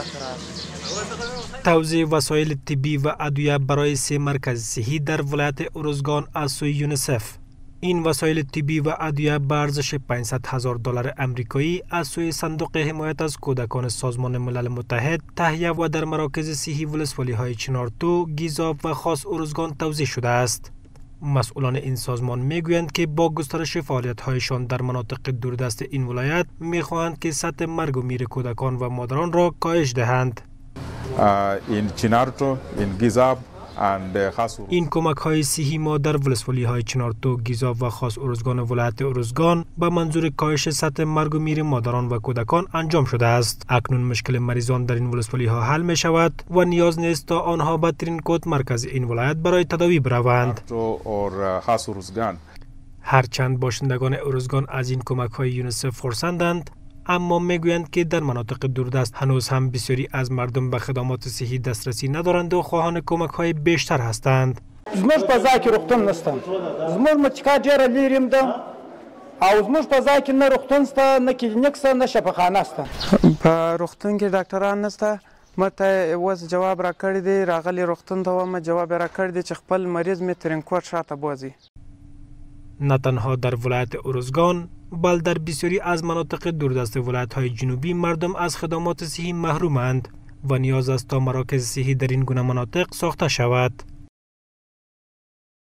توزیع وسایل طبی و ادویه برای 3 مرکز صحی در ولایت ارزگان از سوی یونیسف. این وسایل طبی و ادویه به ارزش $500,000 امریکایی از سوی صندوق حمایت از کودکان سازمان ملل متحد تهیه و در مراکز صحی ولسوالی‌های چنارتو، گیزاب و خاص ارزگان توزیع شده است. مسئولان این سازمان میگویند که با گسترش فعالیت‌هایشان در مناطق دوردست این ولایت می‌خواهند که سطح مرگ و میر کودکان و مادران را کاهش دهند. این کمک های صحی ما در ولسوالی های چنارتو، گیزاب و خاص ارزگان ولایت ارزگان به منظور کاهش سطح مرگ و میر مادران و کودکان انجام شده است. اکنون مشکل مریضان در این ولسوالی ها حل می شود و نیاز نیست تا آنها به ترینکوت مرکز این ولایت برای تداوی بروند. هرچند باشندگان ارزگان از این کمک های یونیسف خرسندند، اما میگویند که در مناطق دوردست هنوز هم بسیاری از مردم به خدمات صحی دسترسی ندارند و خواهان کمک های بیشتر هستند. زموږ په ځای کې روغتون نشته، زموږ مچکا ډیره لیرې ده او زموږ په ځای کې نه روغتون شته، نه کلینیک شته، نه شفاخانه شته. په روغتون کې ډاکټران نشته. مته اوس جواب را کړی دی، راغلی روغتون ته ومه جواب را کړی دی چې خپل مریض مې ترینکوټ شاته بوځي. نه تنها در ولایت ارزگان، بل در بسیاری از مناطق دوردست ولایت‌های جنوبی مردم از خدمات صحی محرومند و نیاز است تا مراکز صحی در این گونه مناطق ساخته شود.